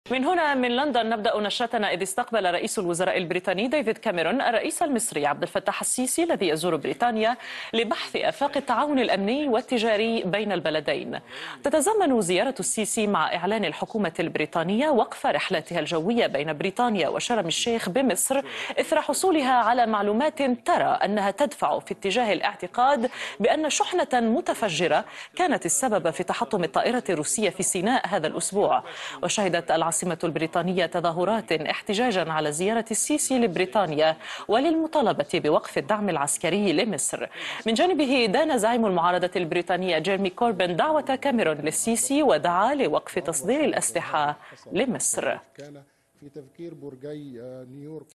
من هنا من لندن نبدأ نشرتنا، إذ استقبل رئيس الوزراء البريطاني ديفيد كاميرون الرئيس المصري عبد الفتاح السيسي الذي يزور بريطانيا لبحث آفاق التعاون الأمني والتجاري بين البلدين. تتزامن زيارة السيسي مع إعلان الحكومة البريطانية وقف رحلاتها الجوية بين بريطانيا وشرم الشيخ بمصر إثر حصولها على معلومات ترى أنها تدفع في اتجاه الاعتقاد بأن شحنة متفجرة كانت السبب في تحطم الطائرة الروسية في سيناء هذا الأسبوع. وشهدت العاصمة البريطانية تظاهرات احتجاجا على زيارة السيسي لبريطانيا وللمطالبة بوقف الدعم العسكري لمصر. من جانبه دان زعيم المعارضة البريطانية جيرمي كوربين دعوة كاميرون للسيسي ودعا لوقف تصدير الأسلحة لمصر. كان في تفكير برجي نيويورك